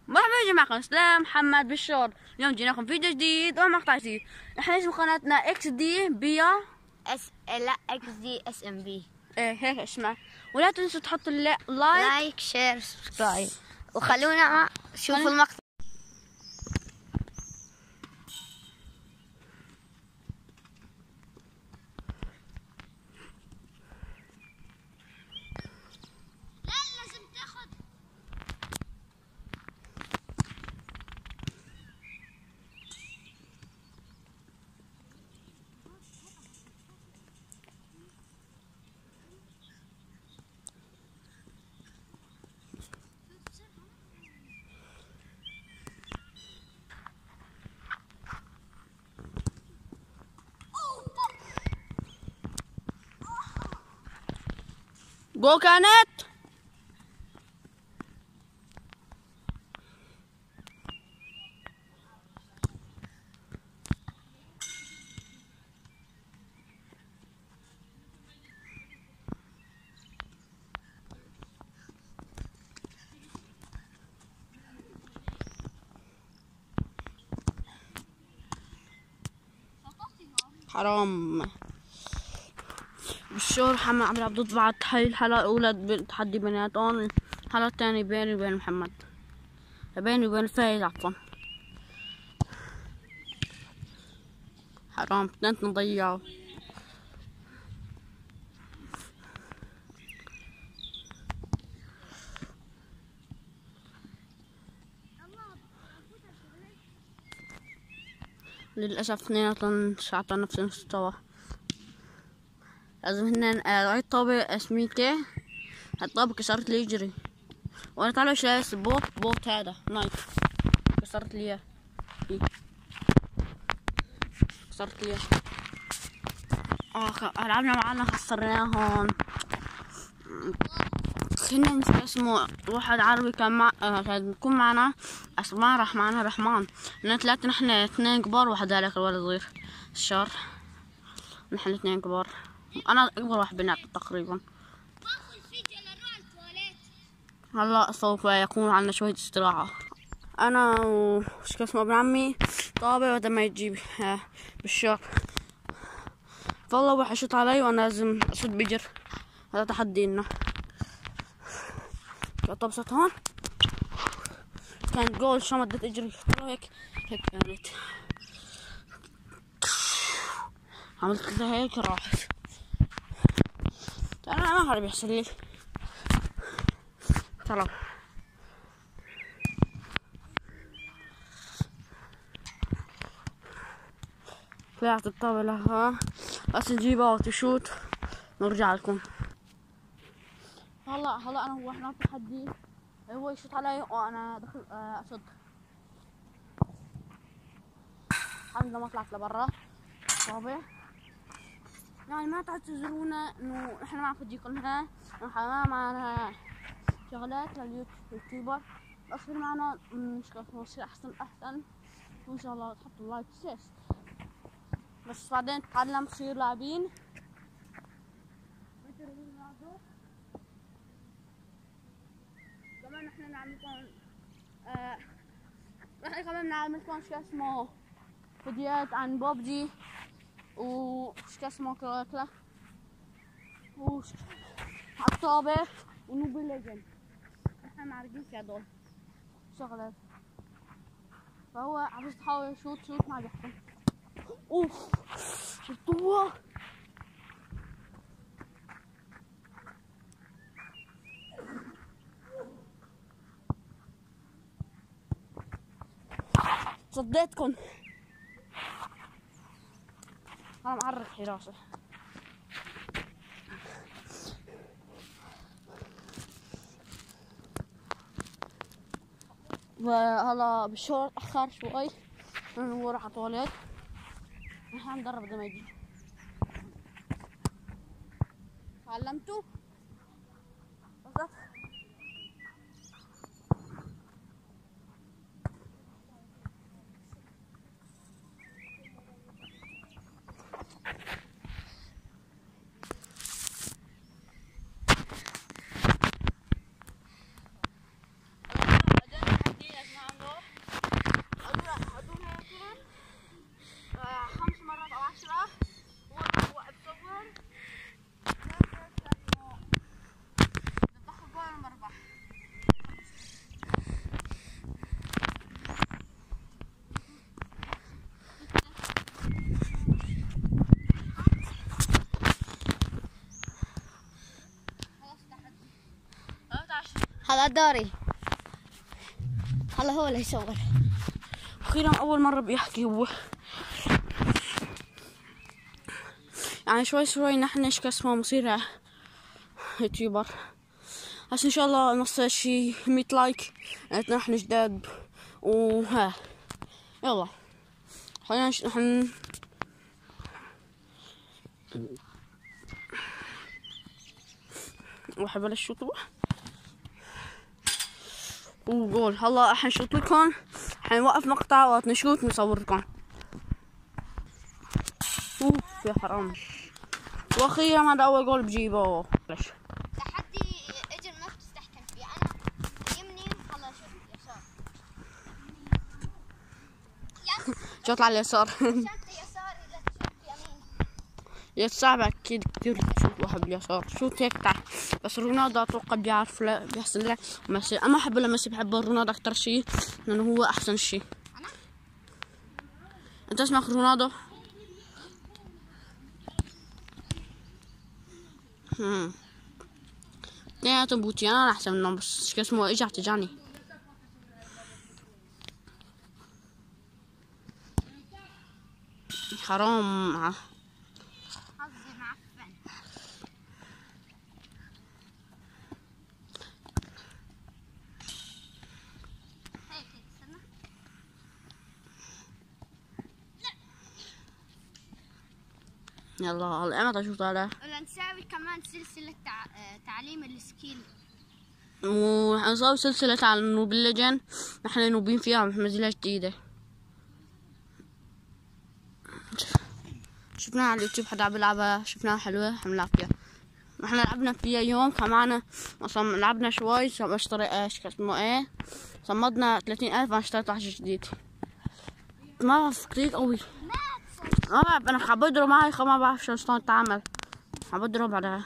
مرحبا يا جماعة، قناة اسلام محمد بالشور. اليوم جيناكم فيديو جديد ومقطع جديد. احنا اسم قناتنا اكس دي بيا لا اكس دي اس ام بي. ايه هيك اسمع، ولا تنسوا تحطوا لايك شير سبسكرايب وخلونا شوفوا المقطع. جو كانت حرام. بالشور محمد عم يلعب ضد بعض. هاي الحلقة الأولى بتحدي بيناتهم، الحلقة الثانية بيني وبين محمد، بيني وبين فايز عفوا. حرام اثنين ضيعوا. للأسف اثنيناتهم شعطوا نفس المستوى. لازم هن هاي الطابة اسميكه، الطابة كسرت لي يجري وانا طالع شايف بوت هذا نايف كسرت لي اياه، كسرت لي اياه. لعبنا معانا خسرناهم. هن اسمه واحد عربي كان بيكون معنا اسماء رحمن. ثلاثة، نحن اثنين كبار وواحد ذلك الولد صغير الشار. نحن اثنين كبار، انا اكبر واحد بيناتنا تقريبا. هلا سوف يكون عندنا شوية استراحة. انا وش اسمه ابن عمي طابع وهذا ما يجيب بالشار. فالله واحد شط علي وانا لازم اصد بجر. هذا تحدينا. طبست هون كان جول، شو مدت اجري هيك كانت، عملت لها هيك راحت. انا ما عارف يحصل لي. ترى طلعت الطاولة لها بس نجيبها وتشوت نرجع لكم. هلا انا هو احنا تحدي، هو يشوت علي وانا دخل اصد. الحمد لله ما طلعت لبرا طابع. يعني ما تعتذرونا انه احنا ما عم نجيكمها، نحن ما معنا شغلات لليوتيوبر، اصبر معنا نصير احسن وان شاء الله تحطوا لايك سيست، بس بعدين نتعلم نصير لاعبين. كمان نحن نعملكم نحن كمان نعملكم شو اسمه فيديوهات عن بوبجي وش اسمه كلا وش عالطابة ونوبي ليجند. احنا معرقين في هدول شغلات، فهو عم يحاول يشوت ما بيحكم. اوف شفتوها؟ صديتكم. انا معرق حراسة. وهلا بالشورت اخر شوي هو راح طواليت. نحن ندرب قبل ما يجي. تعلمتوا؟ بالضبط. هذا دوري. هلا هو اللي يصور. أخيرا أول مرة بيحكي هو. يعني شوي شوي نحنش كاسمه مصير يوتيوبر. بس إن شاء الله نوصل شي 100 لايك نحن جداد وها. يلا خلينا نحن راح ابلش شوط وقول هلا حنشوط لكم، حنوقف مقطع وقت نشوط نصور لكم. اوف يا حرام. واخيرا هذا اول جول بجيبه. ليش تحدي اجر ما بتستحكم فيه. انا يمني هلا شوف يسار. شوط على اليسار. شنطة يسار اذا تشوف يمين. يا صعب اكيد كتير تشوف واحد باليسار. شوت هيك تحت. بس رونالدو اتوقع بيعرف لا بيحسن له. ميسي انا ما احب ميسي، بحب رونالدو اكتر شيء لانه هو احسن شيء. انت اسمك رونالدو؟ اثنيناتهم بوتي. انا احسن منهم بس شو اسمه اجى احتجاني. حرام. حظي معفن. هيك استنى. يلا هلا انا اشوف هذا. ولا نساوي كمان سلسلة تعليم السكيل. وحنسوي سلسلة على نوب الليجن. نحن نوبين فيها منزلة جديدة. شفناها على اليوتيوب حدا عم بيلعبها، شفناها حلوة حنلعب فيها. نحن لعبنا فيها يوم كمان اصلا لعبنا شوي بشتري ايش اسمه ايه صمدنا 30,000 انا اشتريت وحش جديد. ما بعرف كتير قوي. ما بعرف انا حاب اضرب معي ما بعرف شلون اتعامل. حاب اضرب بعدها.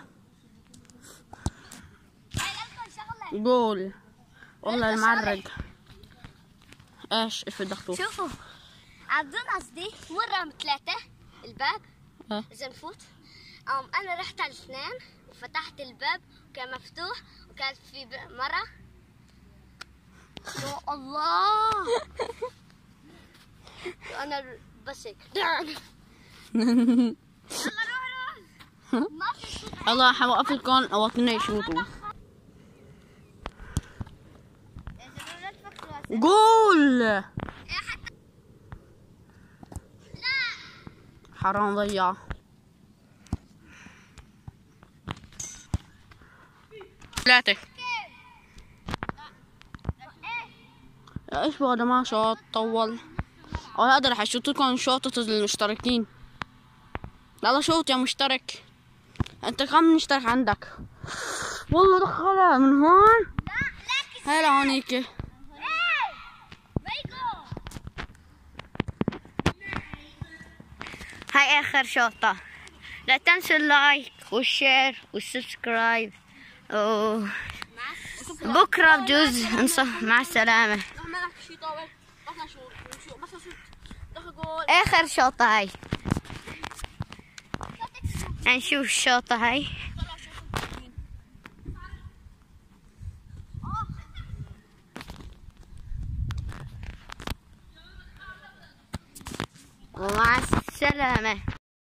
جول والله المعرق. ايش بدك تقول؟ شوفوا عبدون قصدي مرة ثلاثة الباب إذا نفوت. أنا رحت على الاثنين وفتحت الباب وكان مفتوح وكانت في مرة. يا الله. أنا بس هيك. يلا روح. الله حوقف لكم اوقتنا يشوطوا. جول. حرام ضيع. ثلاثة. ايش هذا ما شوط طول. او هذا رح اشوط لكم شوطة المشتركين. يلا شوط يا مشترك. انت كم مشترك عندك؟ والله دخلها من هون. هلا هونيك. هاي آخر شوطة. لا تنسوا اللايك والشير والسبسكرايب. بكرة بجوز مع السلامة. آخر شوطة هاي. نشوف الشوطة هاي. ومع السلامة.